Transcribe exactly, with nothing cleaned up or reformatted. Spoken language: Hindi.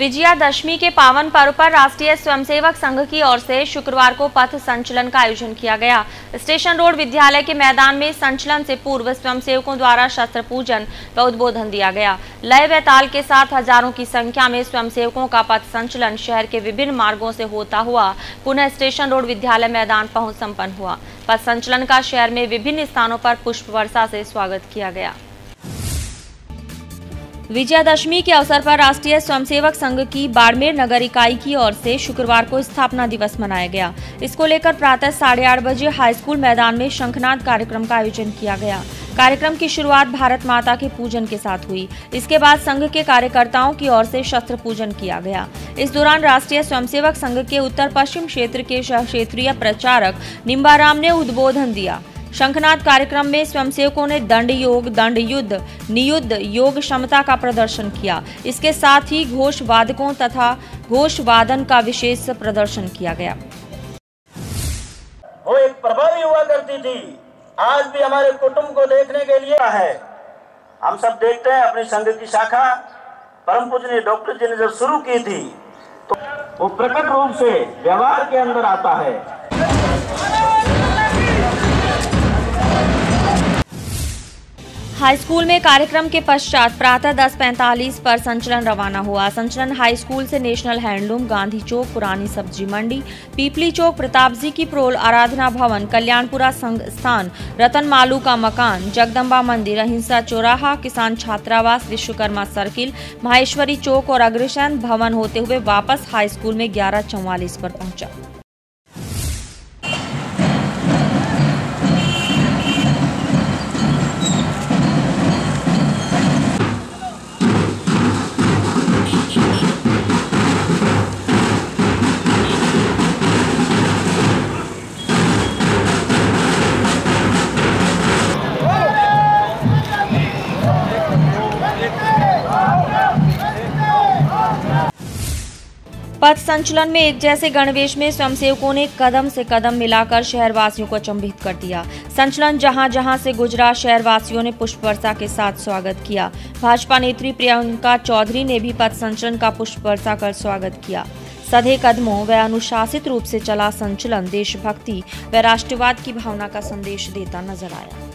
विजयादशमी के पावन पर्व पर राष्ट्रीय स्वयंसेवक संघ की ओर से शुक्रवार को पथ संचलन का आयोजन किया गया। स्टेशन रोड विद्यालय के मैदान में संचलन से पूर्व स्वयंसेवकों द्वारा शस्त्र पूजन व उद्बोधन दिया गया। लय व ताल के साथ हजारों की संख्या में स्वयंसेवकों का पथ संचलन शहर के विभिन्न मार्गों से होता हुआ पुनः स्टेशन रोड विद्यालय मैदान पहुंच संपन्न हुआ। पथ संचलन का शहर में विभिन्न स्थानों पर पुष्प वर्षा से स्वागत किया गया। विजयादशमी के अवसर पर राष्ट्रीय स्वयंसेवक संघ की बाड़मेर नगर इकाई की ओर से शुक्रवार को स्थापना दिवस मनाया गया। इसको लेकर प्रातः साढ़े आठ बजे हाई स्कूल मैदान में शंखनाद कार्यक्रम का आयोजन किया गया। कार्यक्रम की शुरुआत भारत माता के पूजन के साथ हुई। इसके बाद संघ के कार्यकर्ताओं की ओर से शस्त्र पूजन किया गया। इस दौरान राष्ट्रीय स्वयंसेवक संघ के उत्तर पश्चिम क्षेत्र के क्षेत्रीय प्रचारक निम्बाराम ने उद्बोधन दिया। शंखनाद कार्यक्रम में स्वयंसेवकों ने दंड योग, दंड युद्ध, नियुद्ध योग क्षमता का प्रदर्शन किया। इसके साथ ही घोष वादकों तथा घोष वादन का विशेष प्रदर्शन किया गया। वो एक प्रभावी हुआ करती थी, आज भी हमारे कुटुंब को देखने के लिए है। हम सब देखते हैं अपने संघ की शाखा परम पूजनीय डॉक्टर जी ने जब शुरू की थी तो वो प्रकट रूप से व्यवहार के अंदर आता है। हाई स्कूल में कार्यक्रम के पश्चात प्रातः दस पैंतालीस पर संचलन रवाना हुआ। संचलन हाई स्कूल से नेशनल हैंडलूम, गांधी चौक, पुरानी सब्जी मंडी, पीपली चौक, प्रताप जी की प्रोल, आराधना भवन, कल्याणपुरा संघ स्थान, रतन मालू का मकान, जगदम्बा मंदिर, अहिंसा चौराहा, किसान छात्रावास, विश्वकर्मा सर्किल, माहेश्वरी चौक और अग्रसेन भवन होते हुए वापस हाई स्कूल में ग्यारह चौवालीस पर पहुंचा। पथ संचलन में एक जैसे गणवेश में स्वयंसेवकों ने कदम से कदम मिलाकर शहरवासियों को अचंभित कर दिया। संचलन जहां जहां से गुजरा, शहरवासियों ने पुष्प वर्षा के साथ स्वागत किया। भाजपा नेत्री प्रियंका चौधरी ने भी पथ संचलन का पुष्प वर्षा कर स्वागत किया। सधे कदमों व अनुशासित रूप से चला संचलन देशभक्ति व राष्ट्रवाद की भावना का संदेश देता नजर आया।